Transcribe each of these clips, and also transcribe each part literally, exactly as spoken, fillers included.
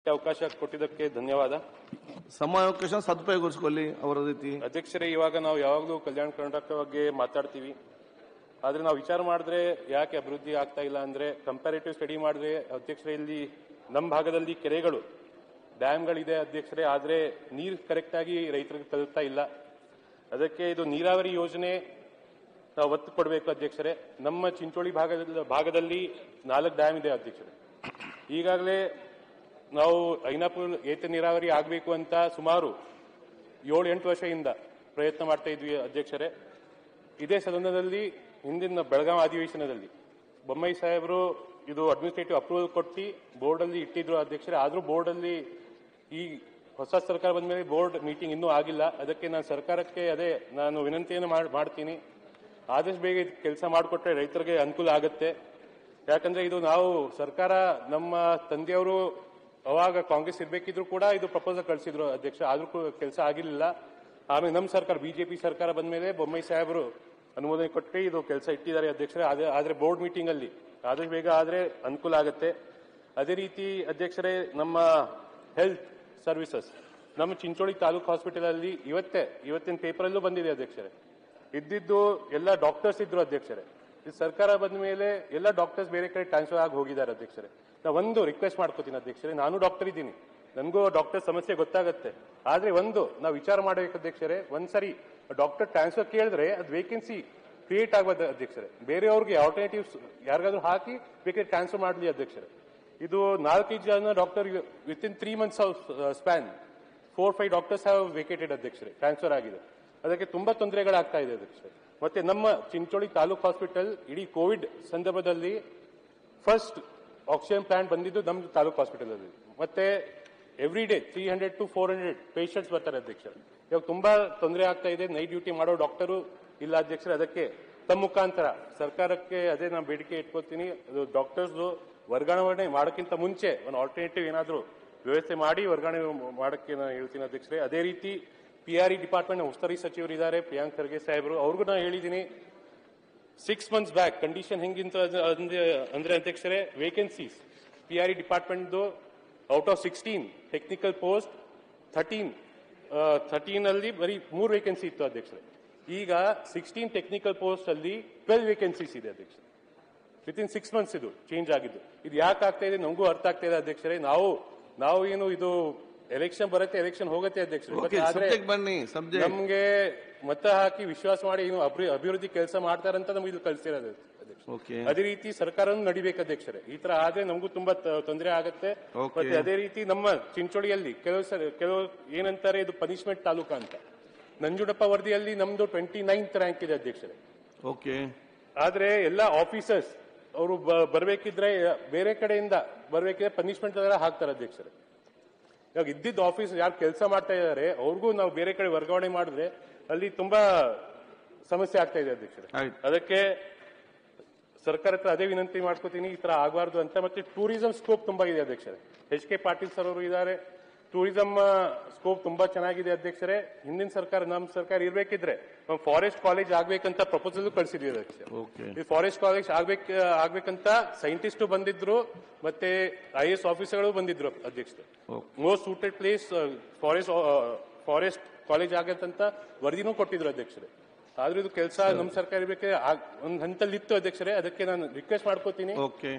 ಅವಕಾಶ ಕೊಟ್ಟಿದ್ದಕ್ಕೆ ಧನ್ಯವಾದ. ಸಮಯಾವಕಾಶ ಸದುಪಯೋಗಗೊಳಿಸಿಕೊಳ್ಳಿ ಅವರ ರೀತಿ. ಅಧ್ಯಕ್ಷರೇ, ಇವಾಗ ನಾವು ಯಾವಾಗಲೂ ಕಲ್ಯಾಣ ಕರ್ನಾಟಕ ಬಗ್ಗೆ ಮಾತಾಡ್ತೀವಿ, ಆದ್ರೆ ನಾವು ವಿಚಾರ ಮಾಡಿದ್ರೆ ಯಾಕೆ ಅಭಿವೃದ್ಧಿ ಆಗ್ತಾ ಇಲ್ಲ ಅಂದ್ರೆ ಕಂಪ್ಯಾರಿಟಿವ್ ಸ್ಟಡಿ ಮಾಡಿದ್ರೆ ಅಧ್ಯಕ್ಷರೇ, ಇಲ್ಲಿ ನಮ್ಮ ಭಾಗದಲ್ಲಿ ಕೆರೆಗಳು ಡ್ಯಾಮ್ಗಳಿದೆ ಅಧ್ಯಕ್ಷರೇ, ಆದ್ರೆ ನೀರು ಕರೆಕ್ಟ್ ಆಗಿ ರೈತರಿಗೆ ತಲುಪ್ತಾ ಇಲ್ಲ. ಅದಕ್ಕೆ ಇದು ನೀರಾವರಿ ಯೋಜನೆ ನಾವು ಒತ್ತು ಕೊಡಬೇಕು ಅಧ್ಯಕ್ಷರೇ. ನಮ್ಮ ಚಿಂಚೋಳಿ ಭಾಗದಲ್ಲಿ ಭಾಗದಲ್ಲಿ ನಾಲ್ಕು ಡ್ಯಾಮ್ ಇದೆ ಅಧ್ಯಕ್ಷರೇ. ಈಗಾಗಲೇ ನಾವು ಐನಾಪುರ ಏತ ನೀರಾವರಿ ಆಗಬೇಕು ಅಂತ ಸುಮಾರು ಏಳು ಎಂಟು ವರ್ಷದಿಂದ ಪ್ರಯತ್ನ ಮಾಡ್ತಾ ಇದ್ವಿ ಅಧ್ಯಕ್ಷರೇ. ಇದೇ ಸದನದಲ್ಲಿ ಹಿಂದಿನ ಬೆಳಗಾವಿ ಅಧಿವೇಶನದಲ್ಲಿ ಬೊಮ್ಮಾಯಿ ಸಾಹೇಬರು ಇದು ಅಡ್ಮಿನಿಸ್ಟ್ರೇಟಿವ್ ಅಪ್ರೂವಲ್ ಕೊಟ್ಟು ಬೋರ್ಡ್ ಅಲ್ಲಿ ಇಟ್ಟಿದ್ರು ಅಧ್ಯಕ್ಷರೇ. ಆದ್ರೂ ಬೋರ್ಡ್ ಅಲ್ಲಿ ಈ ಹೊಸ ಸರ್ಕಾರ ಬಂದ ಮೇಲೆ ಬೋರ್ಡ್ ಮೀಟಿಂಗ್ ಇನ್ನೂ ಆಗಿಲ್ಲ. ಅದಕ್ಕೆ ನಾನು ಸರ್ಕಾರಕ್ಕೆ ಅದೇ ನಾನು ವಿನಂತಿಯನ್ನು ಮಾಡ್ತೀನಿ, ಆದಷ್ಟು ಬೇಗ ಕೆಲಸ ಮಾಡಿಕೊಟ್ರೆ ರೈತರಿಗೆ ಅನುಕೂಲ ಆಗುತ್ತೆ. ಯಾಕಂದ್ರೆ ಇದು ನಾವು ಸರ್ಕಾರ ನಮ್ಮ ತಂದೆಯವರು ಅವಾಗ ಕಾಂಗ್ರೆಸ್ ಇರ್ಬೇಕಿದ್ರು ಕೂಡ ಇದು ಪ್ರಪೋಸಲ್ ಕಳಿಸಿದ್ರು ಅಧ್ಯಕ್ಷ, ಆದ್ರೂ ಕೆಲಸ ಆಗಿರಲಿಲ್ಲ. ಆಮೇಲೆ ನಮ್ಮ ಸರ್ಕಾರ ಬಿಜೆಪಿ ಸರ್ಕಾರ ಬಂದ ಮೇಲೆ ಬೊಮ್ಮಾಯಿ ಸಾಹೇಬರು ಅನುಮೋದನೆ ಕೊಟ್ಟು ಇದು ಕೆಲಸ ಇಟ್ಟಿದ್ದಾರೆ ಅಧ್ಯಕ್ಷರೇ. ಅದೇ ಆದ್ರೆ ಬೋರ್ಡ್ ಮೀಟಿಂಗ್ ಅಲ್ಲಿ ಆದಷ್ಟು ಬೇಗ ಆದ್ರೆ ಅನುಕೂಲ ಆಗುತ್ತೆ. ಅದೇ ರೀತಿ ಅಧ್ಯಕ್ಷರೇ, ನಮ್ಮ ಹೆಲ್ತ್ ಸರ್ವಿಸಸ್ ನಮ್ಮ ಚಿಂಚೋಳಿ ತಾಲೂಕು ಹಾಸ್ಪಿಟಲ್ ಅಲ್ಲಿ ಇವತ್ತೇ ಇವತ್ತಿನ ಪೇಪರಲ್ಲೂ ಬಂದಿದೆ ಅಧ್ಯಕ್ಷರೇ. ಇದ್ದಿದ್ದು ಎಲ್ಲ ಡಾಕ್ಟರ್ಸ್ ಇದ್ರು ಅಧ್ಯಕ್ಷರೇ. ಈ ಸರ್ಕಾರ ಬಂದ ಮೇಲೆ ಎಲ್ಲ ಡಾಕ್ಟರ್ಸ್ ಬೇರೆ ಕಡೆ ಟ್ರಾನ್ಸ್ಫರ್ ಆಗಿ ಹೋಗಿದ್ದಾರೆ ಅಧ್ಯಕ್ಷರೇ. ನಾ ಒಂದು ರಿಕ್ವೆಸ್ಟ್ ಮಾಡ್ಕೋತೀನಿ ಅಧ್ಯಕ್ಷರೇ, ನಾನು ಡಾಕ್ಟರ್ ಇದ್ದೀನಿ, ನನಗೂ ಡಾಕ್ಟರ್ ಸಮಸ್ಯೆ ಗೊತ್ತಾಗುತ್ತೆ. ಆದ್ರೆ ಒಂದು ನಾವು ವಿಚಾರ ಮಾಡಬೇಕು ಅಧ್ಯಕ್ಷರೇ, ಒಂದ್ಸರಿ ಡಾಕ್ಟರ್ ಟ್ರಾನ್ಸ್ಫರ್ ಕೇಳಿದ್ರೆ ಅದು ವೇಕೆನ್ಸಿ ಕ್ರಿಯೇಟ್ ಆಗಬಾರ್ದು ಅಧ್ಯಕ್ಷರೇ. ಬೇರೆಯವ್ರಿಗೆ ಆಲ್ಟರ್ನೇಟಿವ್ಸ್ ಯಾರಿಗಾದ್ರೂ ಹಾಕಿ ಬೇಕಾದ್ರೆ ಟ್ರಾನ್ಸ್ಫರ್ ಮಾಡಲಿ ಅಧ್ಯಕ್ಷರೇ. ಇದು ನಾಲ್ಕೈದು ಜನ doctor with in three months span four five doctors have vacated ಅಧ್ಯಕ್ಷರೇ, ಟ್ರಾನ್ಸ್ಫರ್ ಆಗಿದೆ. ಅದಕ್ಕೆ ತುಂಬಾ ತೊಂದರೆಗಳಾಗ್ತಾ ಇದೆ ಅಧ್ಯಕ್ಷರೇ. ಮತ್ತೆ ನಮ್ಮ ಚಿಂಚೋಳಿ ತಾಲೂಕು ಹಾಸ್ಪಿಟಲ್ ಇಡೀ ಕೋವಿಡ್ ಸಂದರ್ಭದಲ್ಲಿ ಫಸ್ಟ್ ಆಕ್ಸಿಜನ್ ಪ್ಲಾಂಟ್ ಬಂದಿದ್ದು ನಮ್ಮ ತಾಲೂಕು ಹಾಸ್ಪಿಟಲ್ ಅಲ್ಲಿ. ಮತ್ತೆ every day three hundred to four hundred patients ಬರ್ತಾರೆ ಅಧ್ಯಕ್ಷರೇ. ಇವಾಗ ತುಂಬಾ ತೊಂದರೆ ಆಗ್ತಾ ಇದೆ, ನೈಟ್ ಡ್ಯೂಟಿ ಮಾಡೋ ಡಾಕ್ಟರು ಇಲ್ಲ ಅಧ್ಯಕ್ಷರೇ. ಅದಕ್ಕೆ ತಮ್ಮ ಮುಖಾಂತರ ಸರ್ಕಾರಕ್ಕೆ ಅದೇ ನಾನು ಬೇಡಿಕೆ ಇಟ್ಕೊಳ್ತೀನಿ, ಅದು ಡಾಕ್ಟರ್ಸ್ ವರ್ಗಾವಣೆ ಮಾಡೋಕ್ಕಿಂತ ಮುಂಚೆ ಒಂದು ಆಲ್ಟರ್ನೇಟಿವ್ ಏನಾದರೂ ವ್ಯವಸ್ಥೆ ಮಾಡಿ ವರ್ಗಾವಣೆ ಮಾಡೋಕ್ಕೆ ನಾನು ಹೇಳ್ತೀನಿ ಅಧ್ಯಕ್ಷರೇ. ಅದೇ ರೀತಿ ಪಿ ಆರ್ ಇ ಡಿಪಾರ್ಟ್ಮೆಂಟ್ ಉಸ್ತುವಾರಿ ಸಚಿವರು ಇದ್ದಾರೆ ಪ್ರಿಯಾಂಕ್ ಖರ್ಗೆ ಸಾಹೇಬರು, ಅವ್ರಿಗೂ ನಾನು ಹೇಳಿದ್ದೀನಿ ಸಿಕ್ಸ್ ಮಂತ್ಸ್ ಬ್ಯಾಕ್ ಕಂಡೀಷನ್ ಹೆಂಗಿಂತ ಅಂದ್ರೆ ಅಧ್ಯಕ್ಷರೇ, vacancies P R E department out of sixteen technical post thirteen thirteen ಅಲ್ಲಿ ಬರೀ ಮೂರು ವೇಕೆನ್ಸಿ ಇತ್ತು ಅಧ್ಯಕ್ಷರೇ. ಈಗ ಸಿಕ್ಸ್ಟೀನ್ ಟೆಕ್ನಿಕಲ್ ಪೋಸ್ಟ್ ಅಲ್ಲಿ ಟ್ವೆಲ್ವ್ ವೇಕೆನ್ಸೀಸ್ ಇದೆ ಅಧ್ಯಕ್ಷರೇ. ವಿತ್ ಇನ್ ಸಿಕ್ಸ್ ಮಂತ್ಸ್ ಇದು ಚೇಂಜ್ ಆಗಿದ್ದು. ಇದು ಯಾಕೆ ಆಗ್ತಾ ಇದೆ ನಮಗೂ ಅರ್ಥ ಆಗ್ತಾ ಇದೆ ಅಧ್ಯಕ್ಷರೇ. ನಾವು ನಾವು ಏನು ಇದು ಎಲೆಕ್ಷನ್ ಬರುತ್ತೆ, ಎಲೆಕ್ಷನ್ ಹೋಗುತ್ತೆ ಅಧ್ಯಕ್ಷರೇ. ನಮ್ಗೆ ಮತ ಹಾಕಿ ವಿಶ್ವಾಸ ಮಾಡಿ ಏನು ಅಭಿವೃದ್ಧಿ ಕೆಲಸ ಮಾಡ್ತಾರಂತ ನಮ್ಗೆ ಇದು ಕಳಿಸಿರೋದು ಅಧ್ಯಕ್ಷ. ಅದೇ ರೀತಿ ಸರ್ಕಾರನೂ ನಡಿಬೇಕು ಅಧ್ಯಕ್ಷರೇ. ಈ ತರ ಆದ್ರೆ ನಮಗೂ ತುಂಬಾ ತೊಂದರೆ ಆಗುತ್ತೆ. ಮತ್ತೆ ಅದೇ ರೀತಿ ನಮ್ಮ ಚಿಂಚೋಳಿಯಲ್ಲಿ ಕೆಲವು ಸರಿ ಕೆಲವು ಏನಂತಾರೆ ಇದು ಪನಿಷ್ಮೆಂಟ್ ತಾಲೂಕಾ ಅಂತ. ನಂಜುಂಡಪ್ಪ ವರದಿಯಲ್ಲಿ ನಮ್ದು ಟ್ವೆಂಟಿ ನೈನ್ತ್ ರ್ಯಾಂಕ್ ಇದೆ ಅಧ್ಯಕ್ಷರೇ. ಓಕೆ. ಆದ್ರೆ ಎಲ್ಲ ಆಫೀಸರ್ಸ್ ಅವರು ಬರ್ಬೇಕಿದ್ರೆ ಬೇರೆ ಕಡೆಯಿಂದ ಬರ್ಬೇಕಿದ್ರೆ ಪನಿಷ್ಮೆಂಟ್ ಎಲ್ಲ ಹಾಕ್ತಾರೆ ಅಧ್ಯಕ್ಷರೇ. ಇವಾಗ ಇದ್ದಿದ್ದ ಆಫೀಸ್ ಯಾರು ಕೆಲಸ ಮಾಡ್ತಾ ಇದ್ದಾರೆ ಅವ್ರಿಗೂ ನಾವು ಬೇರೆ ಕಡೆ ವರ್ಗಾವಣೆ ಮಾಡಿದ್ರೆ ಅಲ್ಲಿ ತುಂಬಾ ಸಮಸ್ಯೆ ಆಗ್ತಾ ಇದೆ ಅಧ್ಯಕ್ಷರೇ. ಅದಕ್ಕೆ ಸರ್ಕಾರ ಹತ್ರ ಅದೇ ವಿನಂತಿ ಮಾಡ್ಕೋತೀನಿ, ಈ ತರ ಆಗಬಾರ್ದು ಅಂತ. ಮತ್ತೆ ಟೂರಿಸಂ ಸ್ಕೋಪ್ ತುಂಬಾ ಇದೆ ಅಧ್ಯಕ್ಷರೇ. ಎಚ್ ಕೆ ಪಾಟೀಲ್ ಸರ್ ಅವರು ಇದ್ದಾರೆ, ಟೂರಿಸಂ ಸ್ಕೋಪ್ ತುಂಬಾ ಚೆನ್ನಾಗಿದೆ ಅಧ್ಯಕ್ಷರೇ. ಹಿಂದಿನ ಸರ್ಕಾರ ನಮ್ಮ ಸರ್ಕಾರ ಇರ್ಬೇಕಿದ್ರೆ ಫಾರೆಸ್ಟ್ ಕಾಲೇಜ್ ಆಗ್ಬೇಕಂತ ಪ್ರಪೋಸಲ್ ಕಳಿಸಿದ್ವಿ ಅಧ್ಯಕ್ಷ. ಈ ಫಾರೆಸ್ಟ್ ಕಾಲೇಜ್ ಆಗ್ಬೇಕ ಆಗ್ಬೇಕಂತ ಸೈಂಟಿಸ್ಟ್ ಬಂದಿದ್ರು, ಮತ್ತೆ ಐ ಎಸ್ ಆಫೀಸರ್ಗಳು ಬಂದಿದ್ರು ಅಧ್ಯಕ್ಷರೇ. Most suited place forest forest college ಆಗತ್ತಂತ ವರದಿನೂ ಕೊಟ್ಟಿದ್ರು ಅಧ್ಯಕ್ಷರೇ. ಆದ್ರೂ ಇದು ಕೆಲಸ ನಮ್ಮ ಸರ್ಕಾರ ಇರ್ಬೇಕಾದ್ರೆ ಒಂದ್ ಹಂತಲ್ಲಿ ಇತ್ತು ಅಧ್ಯಕ್ಷರೇ. ಅದಕ್ಕೆ ನಾನು ರಿಕ್ವೆಸ್ಟ್ ಮಾಡ್ಕೋತೀನಿ,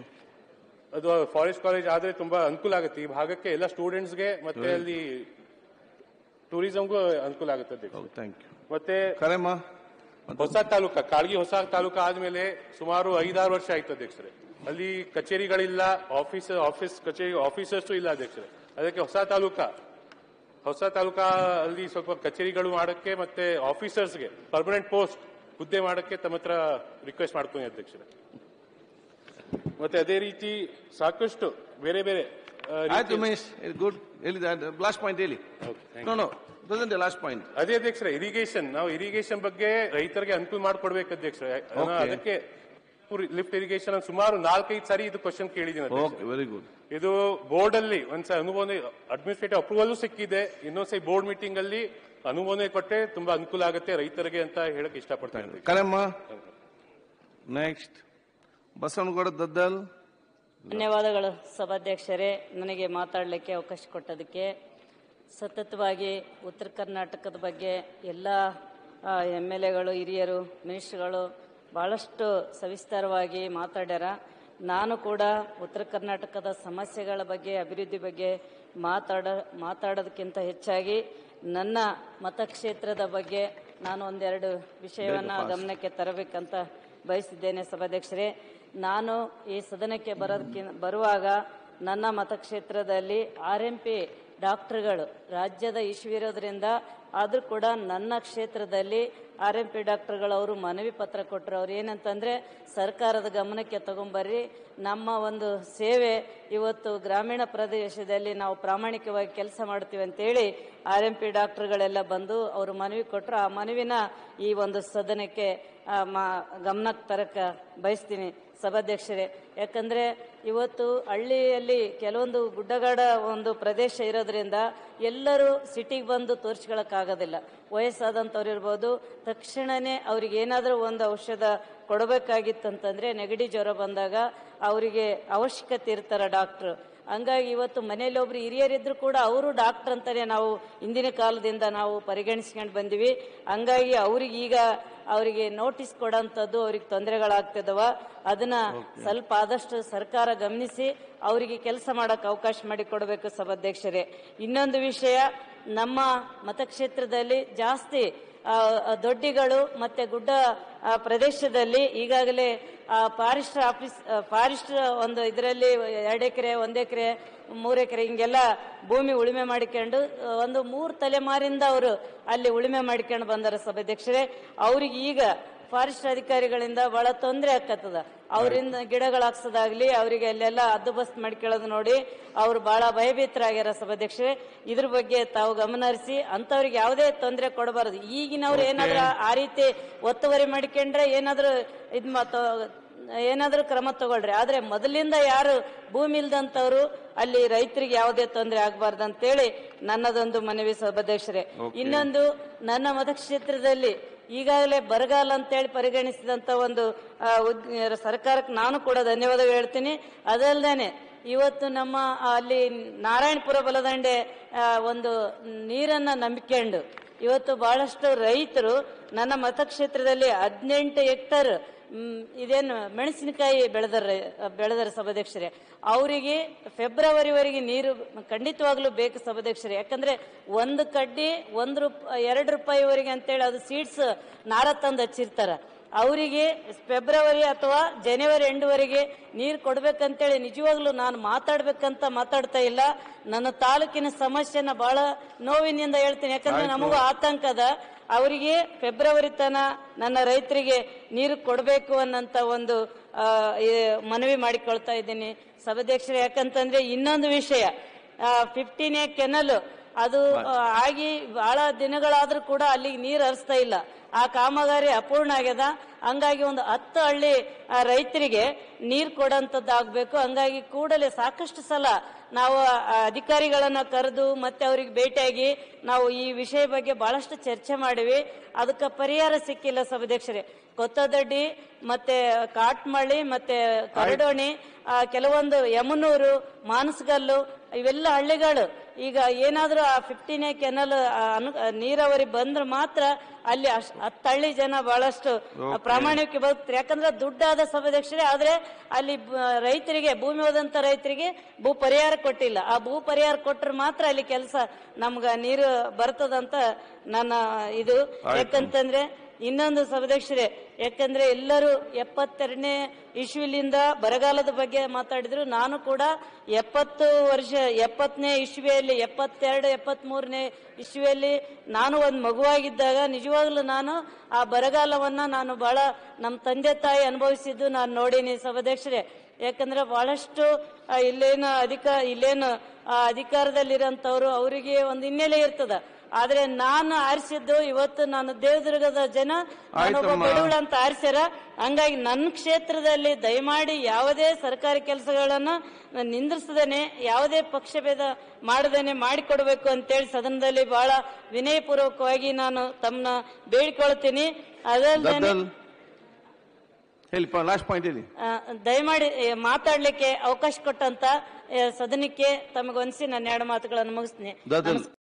ಅದು ಫಾರೆಸ್ಟ್ ಕಾಲೇಜ್ ಆದ್ರೆ ತುಂಬಾ ಅನುಕೂಲ ಆಗುತ್ತೆ ಈ ಭಾಗಕ್ಕೆ, ಎಲ್ಲ ಸ್ಟೂಡೆಂಟ್ಸ್ಗೆ ಮತ್ತೆ ಅಲ್ಲಿ ಟೂರಿಸಂಗೂ ಅನುಕೂಲ ಆಗುತ್ತೆ ಅಧ್ಯಕ್ಷ. ಮತ್ತೆ ಹೊಸ ತಾಲೂಕಾ ಕಾಳಗಿ ಹೊಸ ತಾಲೂಕಾ ಆದ್ಮೇಲೆ ಸುಮಾರು ಐದಾರು ವರ್ಷ ಆಯ್ತು ಅಧ್ಯಕ್ಷರೇ. ಅಲ್ಲಿ ಕಚೇರಿಗಳಿಲ್ಲ, ಆಫೀಸ್ ಆಫೀಸ್ ಕಚೇರಿ ಆಫೀಸರ್ಸು ಇಲ್ಲ ಅಧ್ಯಕ್ಷರೇ. ಅದಕ್ಕೆ ಹೊಸ ತಾಲೂಕಾ ಹೊಸ ತಾಲೂಕಾ ಅಲ್ಲಿ ಸ್ವಲ್ಪ ಕಚೇರಿಗಳು ಮಾಡಕ್ಕೆ ಮತ್ತೆ ಆಫೀಸರ್ಸ್ಗೆ ಪರ್ಮನೆಂಟ್ ಪೋಸ್ಟ್ ಹುದ್ದೆ ಮಾಡಕ್ಕೆ ತಮ್ಮ ಹತ್ರ ರಿಕ್ವೆಸ್ಟ್ ಮಾಡ್ತೀನಿ ಅಧ್ಯಕ್ಷರೇ. ಮತ್ತೆ ಅದೇ ರೀತಿ ಸಾಕಷ್ಟು ಬೇರೆ ಬೇರೆ ಗುಡ್ ಲಾಸ್ಟ್ ಪಾಯಿಂಟ್ ಹೇಳಿ. ಲಾಸ್ಟ್ ಪಾಯಿಂಟ್ ಅದೇ ಅಧ್ಯಕ್ಷರೇ, ಇರಿಗೇಷನ್ ನಾವು ಇರಿಗೇಷನ್ ಬಗ್ಗೆ ರೈತರಿಗೆ ಅನುಕೂಲ ಮಾಡಿಕೊಡ್ಬೇಕು ಅಧ್ಯಕ್ಷರೇ. ಅದಕ್ಕೆ ಲಿಫ್ಟ್ ಇರಿಗೇಷನ್ ಸುಮಾರು ನಾಲ್ಕೈದು ಸಾರಿ ಇದು ಕ್ವಶನ್ ಕೇಳಿದ್ದೀನಿ. Very good. ಇದು ಬೋರ್ಡ್ ಅಲ್ಲಿ ಒಂದ್ಸರಿ ಅನುಮೋದನೆ ಅಡ್ಮಿನಿಸ್ಟ್ರೇಟಿವ್ ಅಪ್ರೂವಲ್ ಸಿಕ್ಕಿದೆ, ಇನ್ನೊಂದ್ಸರಿ ಬೋರ್ಡ್ ಮೀಟಿಂಗ್ ಅಲ್ಲಿ ಅನುಮೋದನೆ ಕೊಟ್ಟೆ ತುಂಬಾ ಅನುಕೂಲ ಆಗುತ್ತೆ ರೈತರಿಗೆ ಅಂತ ಹೇಳಕ್ ಇಷ್ಟಪಡ್ತಾ ಇದ್ದೀನಿ. ನೆಕ್ಸ್ಟ್ ಬಸವನಗೌಡ ದದ್ದಲ್. ಧನ್ಯವಾದಗಳು ಸಭಾಧ್ಯಕ್ಷರೇ, ನನಗೆ ಮಾತಾಡಲಿಕ್ಕೆ ಅವಕಾಶ ಕೊಟ್ಟದಕ್ಕೆ. ಸತತವಾಗಿ ಉತ್ತರ ಕರ್ನಾಟಕದ ಬಗ್ಗೆ ಎಲ್ಲ ಎಮ್ ಎಲ್ ಎಗಳು, ಹಿರಿಯರು, ಮಿನಿಸ್ಟ್ರುಗಳು ಭಾಳಷ್ಟು ಸವಿಸ್ತಾರವಾಗಿ ಮಾತಾಡ್ಯಾರ. ನಾನು ಕೂಡ ಉತ್ತರ ಕರ್ನಾಟಕದ ಸಮಸ್ಯೆಗಳ ಬಗ್ಗೆ, ಅಭಿವೃದ್ಧಿ ಬಗ್ಗೆ ಮಾತಾಡ ಮಾತಾಡೋದಕ್ಕಿಂತ ಹೆಚ್ಚಾಗಿ ನನ್ನ ಮತಕ್ಷೇತ್ರದ ಬಗ್ಗೆ ನಾನು ಒಂದೆರಡು ವಿಷಯವನ್ನು ಗಮನಕ್ಕೆ ತರಬೇಕಂತ ಬಯಸಿದ್ದೇನೆ ಸಭಾಧ್ಯಕ್ಷರೇ. ನಾನು ಈ ಸದನಕ್ಕೆ ಬರೋದಕ್ಕೆ ಬರುವಾಗ ನನ್ನ ಮತಕ್ಷೇತ್ರದಲ್ಲಿ ಆರ್ ಎಂ ಪಿ ಡಾಕ್ಟರ್ಗಳು ರಾಜ್ಯದ ಇಶ್ಯೂ ಇರೋದ್ರಿಂದ ಆದರೂ ಕೂಡ ನನ್ನ ಕ್ಷೇತ್ರದಲ್ಲಿ ಆರ್ ಎಂ ಪಿ ಡಾಕ್ಟರ್ಗಳು ಅವರು ಮನವಿ ಪತ್ರ ಕೊಟ್ಟರು. ಅವ್ರು ಏನಂತಂದರೆ, ಸರ್ಕಾರದ ಗಮನಕ್ಕೆ ತಗೊಂಬರ್ರಿ, ನಮ್ಮ ಒಂದು ಸೇವೆ ಇವತ್ತು ಗ್ರಾಮೀಣ ಪ್ರದೇಶದಲ್ಲಿ ನಾವು ಪ್ರಾಮಾಣಿಕವಾಗಿ ಕೆಲಸ ಮಾಡ್ತೀವಿ ಅಂತೇಳಿ ಆರ್ ಎಂ ಪಿ ಡಾಕ್ಟರ್ಗಳೆಲ್ಲ ಬಂದು ಅವರು ಮನವಿ ಕೊಟ್ಟರು. ಆ ಮನವಿನ ಈ ಒಂದು ಸದನಕ್ಕೆ ಗಮನಕ್ಕೆ ತರಕ್ಕೆ ಬಯಸ್ತೀನಿ ಸಭಾಧ್ಯಕ್ಷರೇ. ಯಾಕಂದರೆ ಇವತ್ತು ಹಳ್ಳಿಯಲ್ಲಿ ಕೆಲವೊಂದು ಗುಡ್ಡಗಾಡ ಒಂದು ಪ್ರದೇಶ ಇರೋದ್ರಿಂದ ಎಲ್ಲರೂ ಸಿಟಿಗೆ ಬಂದು ತೋರಿಸ್ಕೊಳ್ಳೋಕ್ಕಾಗೋದಿಲ್ಲ. ವಯಸ್ಸಾದಂಥವ್ರು ಇರ್ಬೋದು, ತಕ್ಷಣವೇ ಅವ್ರಿಗೆ ಏನಾದರೂ ಒಂದು ಔಷಧ ಕೊಡಬೇಕಾಗಿತ್ತಂತಂದರೆ ನೆಗಡಿ ಜ್ವರ ಬಂದಾಗ ಅವರಿಗೆ ಅವಶ್ಯಕತೆ ಇರ್ತಾರೆ ಡಾಕ್ಟ್ರು. ಹಂಗಾಗಿ ಇವತ್ತು ಮನೇಲಿ ಒಬ್ರು ಹಿರಿಯರಿದ್ರು ಕೂಡ ಅವರು ಡಾಕ್ಟರ್ ಅಂತಾನೆ ನಾವು ಹಿಂದಿನ ಕಾಲದಿಂದ ನಾವು ಪರಿಗಣಿಸ್ಕೊಂಡು ಬಂದಿವಿ. ಹಂಗಾಗಿ ಅವ್ರಿಗೆ ಈಗ ಅವರಿಗೆ ನೋಟಿಸ್ ಕೊಡೋಂಥದ್ದು ಅವ್ರಿಗೆ ತೊಂದರೆಗಳಾಗ್ತಿದವ. ಅದನ್ನ ಸ್ವಲ್ಪ ಆದಷ್ಟು ಸರ್ಕಾರ ಗಮನಿಸಿ ಅವರಿಗೆ ಕೆಲಸ ಮಾಡಕ್ಕೆ ಅವಕಾಶ ಮಾಡಿ ಕೊಡಬೇಕು ಸಭಾಧ್ಯಕ್ಷರೇ. ಇನ್ನೊಂದು ವಿಷಯ, ನಮ್ಮ ಮತಕ್ಷೇತ್ರದಲ್ಲಿ ಜಾಸ್ತಿ ದೊಡ್ಡಿಗಳು ಮತ್ತೆ ಗುಡ್ಡ ಪ್ರದೇಶದಲ್ಲಿ ಈಗಾಗಲೇ ಫಾರೆಸ್ಟ್ ಆಫೀಸ್ ಫಾರೆಸ್ಟ್ ಒಂದು ಇದರಲ್ಲಿ ಎರಡು ಎಕರೆ ಒಂದು ಎಕರೆ ಮೂರು ಎಕರೆ ಹಿಂಗೆಲ್ಲ ಭೂಮಿ ಉಳುಮೆ ಮಾಡಿಕೊಂಡು ಒಂದು ಮೂರು ತಲೆಮಾರಿಂದ ಅವರು ಅಲ್ಲಿ ಉಳುಮೆ ಮಾಡಿಕೊಂಡು ಬಂದಾರ ಸಭಾಧ್ಯಕ್ಷರೇ. ಅವ್ರಿಗೆ ಈಗ ಫಾರೆಸ್ಟ್ ಅಧಿಕಾರಿಗಳಿಂದ ಬಹಳ ತೊಂದರೆ ಆಗ್ತದ. ಅವರಿಂದ ಗಿಡಗಳು ಹಾಕ್ಸೋದಾಗ್ಲಿ, ಅವರಿಗೆ ಅಲ್ಲೆಲ್ಲ ಹದ್ದುಬಸ್ತ್ ಮಾಡ್ಕೊಳ್ಳೋದು ನೋಡಿ ಅವ್ರು ಬಹಳ ಭಯಭೀತರಾಗ್ಯಾರ ಸಭಾಧ್ಯಕ್ಷರೇ. ಇದ್ರ ಬಗ್ಗೆ ತಾವು ಗಮನ ಹರಿಸಿ ಅಂತವ್ರಿಗೆ ಯಾವುದೇ ತೊಂದರೆ ಕೊಡಬಾರದು. ಈಗಿನವ್ರು ಏನಾದ್ರೂ ಆ ರೀತಿ ಒತ್ತುವರಿ ಮಾಡಿಕೊಂಡ್ರೆ ಏನಾದ್ರೂ ಇದ್ ಏನಾದ್ರೂ ಕ್ರಮ ತಗೊಳ್ರಿ. ಆದ್ರೆ ಮೊದಲಿಂದ ಯಾರು ಭೂಮಿ ಇಲ್ದಂತವ್ರು ಅಲ್ಲಿ ರೈತರಿಗೆ ಯಾವುದೇ ತೊಂದರೆ ಆಗ್ಬಾರ್ದು ಅಂತೇಳಿ ನನ್ನದೊಂದು ಮನವಿ ಸಭಾಧ್ಯಕ್ಷರೇ. ಇನ್ನೊಂದು, ನನ್ನ ಮತಕ್ಷೇತ್ರದಲ್ಲಿ ಈಗಾಗಲೇ ಬರಗಾಲ ಅಂತೇಳಿ ಪರಿಗಣಿಸಿದಂತ ಒಂದು ಸರ್ಕಾರಕ್ಕೆ ನಾನು ಕೂಡ ಧನ್ಯವಾದ ಹೇಳ್ತೀನಿ. ಅದಲ್ದೇನೆ ಇವತ್ತು ನಮ್ಮ ಅಲ್ಲಿ ನಾರಾಯಣಪುರ ಬಲದಂಡೆ ಒಂದು ನೀರನ್ನ ನಂಬಿಕೊಂಡು ಇವತ್ತು ಬಹಳಷ್ಟು ರೈತರು ನನ್ನ ಮತಕ್ಷೇತ್ರದಲ್ಲಿ ಹದಿನೆಂಟು ಹೆಕ್ಟರ್ ಇದೇನು ಮೆಣಸಿನಕಾಯಿ ಬೆಳೆದರ ಬೆಳೆದರ ಸಭಾಧ್ಯಕ್ಷರೇ. ಅವರಿಗೆ ಫೆಬ್ರವರಿವರೆಗೆ ನೀರು ಖಂಡಿತವಾಗ್ಲೂ ಬೇಕು ಸಭಾಧ್ಯಕ್ಷರೇ. ಯಾಕಂದ್ರೆ ಒಂದು ಕಡ್ಡಿ ಒಂದು ರೂಪಾಯಿ ಎರಡು ರೂಪಾಯಿವರೆಗೆ ಅಂತೇಳಿ ಅದು ಸೀಡ್ಸ್ ನಾರ ತಂದು ಹಚ್ಚಿರ್ತಾರ. ಅವರಿಗೆ ಫೆಬ್ರವರಿ ಅಥವಾ ಜನವರಿ ಎಂಡ್ವರೆಗೆ ನೀರು ಕೊಡ್ಬೇಕಂತೇಳಿ ನಿಜವಾಗ್ಲೂ ನಾನು ಮಾತಾಡ್ಬೇಕಂತ ಮಾತಾಡ್ತಾ ಇಲ್ಲ. ನನ್ನ ತಾಲೂಕಿನ ಸಮಸ್ಯೆನ ಬಹಳ ನೋವಿನಿಂದ ಹೇಳ್ತೀನಿ. ಯಾಕಂದ್ರೆ ನಮಗೂ ಆತಂಕದ. ಅವರಿಗೆ ಫೆಬ್ರವರಿ ತನ ನನ್ನ ರೈತರಿಗೆ ನೀರು ಕೊಡಬೇಕು ಅನ್ನಂತ ಒಂದು ಮನವಿ ಮಾಡಿಕೊಳ್ತಾ ಇದ್ದೀನಿ ಸಭಾಧ್ಯಕ್ಷರೇ. ಯಾಕಂತಂದ್ರೆ ಇನ್ನೊಂದು ವಿಷಯ, ಫಿಫ್ಟೀನ್ ಎ ಕೆನಲ್ ಅದು ಆಗಿ ಬಹಳ ದಿನಗಳಾದ್ರೂ ಕೂಡ ಅಲ್ಲಿಗೆ ನೀರು ಹರಿಸ್ತಾ ಇಲ್ಲ. ಆ ಕಾಮಗಾರಿ ಅಪೂರ್ಣ ಆಗ್ಯದ. ಹಂಗಾಗಿ ಒಂದು ಹತ್ತು ಹಳ್ಳಿ ರೈತರಿಗೆ ನೀರು ಕೊಡಂತದ್ದು ಆಗ್ಬೇಕು. ಹಂಗಾಗಿ ಕೂಡಲೇ ಸಾಕಷ್ಟು ಸಲ ನಾವು ಅಧಿಕಾರಿಗಳನ್ನ ಕರೆದು ಮತ್ತೆ ಅವ್ರಿಗೆ ಭೇಟಿಯಾಗಿ ನಾವು ಈ ವಿಷಯ ಬಗ್ಗೆ ಬಹಳಷ್ಟು ಚರ್ಚೆ ಮಾಡಿವಿ. ಅದಕ್ಕೆ ಪರಿಹಾರ ಸಿಕ್ಕಿಲ್ಲ ಸಭಾಧ್ಯಕ್ಷರೇ. ಕೊತ್ತದಡ್ಡಿ ಮತ್ತೆ ಕಾಟ್ಮಳ್ಳಿ ಮತ್ತೆ ಕರಡೋಣಿ, ಕೆಲವೊಂದು ಯಮನೂರು, ಮಾನಸಗಲ್ಲು ಇವೆಲ್ಲ ಹಳ್ಳಿಗಳು ಈಗ ಏನಾದ್ರೂ ಆ ಫಿಫ್ಟೀನ್ ಎ ಕೆನಲ್ ನೀರಾವರಿ ಬಂದ್ರೆ ಮಾತ್ರ ಅಲ್ಲಿ ಹತ್ತು ಹಳ್ಳಿ ಜನ ಬಹಳಷ್ಟು ಪ್ರಾಮಾಣಿಕ ಬದುಕ್ತಾರೆ. ಯಾಕಂದ್ರೆ ದುಡ್ಡಾದ ಸಭಾಧ್ಯಕ್ಷರೇ, ಆದ್ರೆ ಅಲ್ಲಿ ರೈತರಿಗೆ, ಭೂಮಿ ಹೋದಂತ ರೈತರಿಗೆ ಭೂ ಪರಿಹಾರ ಕೊಟ್ಟಿಲ್ಲ. ಆ ಭೂ ಪರಿಹಾರ ಕೊಟ್ರೆ ಮಾತ್ರ ಅಲ್ಲಿ ಕೆಲಸ ನಮ್ಗ ನೀರು ಬರ್ತದಂತ ನನ್ನ ಇದು. ಯಾಕಂತಂದ್ರೆ ಇನ್ನೊಂದು ಸಭಾಧ್ಯಕ್ಷರೇ, ಯಾಕಂದ್ರೆ ಎಲ್ಲರೂ ಎಪ್ಪತ್ತೆರಡನೇ ಇಶ್ವಿಲಿಂದ ಬರಗಾಲದ ಬಗ್ಗೆ ಮಾತಾಡಿದ್ರು. ನಾನು ಕೂಡ ಎಪ್ಪತ್ತು ವರ್ಷ ಎಪ್ಪತ್ತನೇ ಇಶ್ವಿಯಲ್ಲಿ ಎಪ್ಪತ್ತೆರಡು ಎಪ್ಪತ್ತ್ ಮೂರನೇ ಇಶ್ವಿಯಲ್ಲಿ ನಾನು ಒಂದು ಮಗುವಾಗಿದ್ದಾಗ ನಿಜವಾಗ್ಲೂ ನಾನು ಆ ಬರಗಾಲವನ್ನ ನಾನು ಬಹಳ ನಮ್ಮ ತಂದೆ ತಾಯಿ ಅನುಭವಿಸಿದ್ದು ನಾನು ನೋಡೀನಿ ಸಭಾಧ್ಯಕ್ಷರೇ. ಯಾಕಂದ್ರೆ ಬಹಳಷ್ಟು ಇಲ್ಲೇನು ಅಧಿಕ ಇಲ್ಲೇನು ಅಧಿಕಾರದಲ್ಲಿರೋಂಥವ್ರು ಅವರಿಗೆ ಒಂದು ಹಿನ್ನೆಲೆ ಇರ್ತದ. ಆದ್ರೆ ನಾನು ಆರಿಸಿದ್ದು ಇವತ್ತು ನಾನು ದೇವದುರ್ಗದ ಜನ ನಾನೊಬ್ಬ ಬಡವಳ ಅಂತ ಆರಿಸ್ಯಾರ. ಹಂಗಾಗಿ ನನ್ನ ಕ್ಷೇತ್ರದಲ್ಲಿ ದಯಮಾಡಿ ಯಾವುದೇ ಸರ್ಕಾರಿ ಕೆಲಸಗಳನ್ನ ನಿಂದ್ರಿಸದೇನೆ, ಯಾವುದೇ ಪಕ್ಷಭೇದ ಮಾಡದೇನೆ ಮಾಡಿಕೊಡ್ಬೇಕು ಅಂತೇಳಿ ಸದನದಲ್ಲಿ ಬಹಳ ವಿನಯಪೂರ್ವಕವಾಗಿ ನಾನು ತಮ್ಮನ್ನ ಬೇಡಿಕೊಳ್ತೀನಿ. ಅದಲ್ಲದೆ ಹೇಳಿ ಲಾಸ್ಟ್ ಪಾಯಿಂಟ್ ಹೇಳಿ. ಆ, ದಯಮಾಡಿ ಏ, ಮಾತಾಡ್ಲಿಕ್ಕೆ ಅವಕಾಶ ಕೊಟ್ಟಂತ ಏ, ಸದನಕ್ಕೆ ತಮಗನ್ಸಿ ನಾನು ಎರಡು ಮಾತುಗಳನ್ನು ಮುಗಿಸ್ತೀನಿ. ದಾದಲ್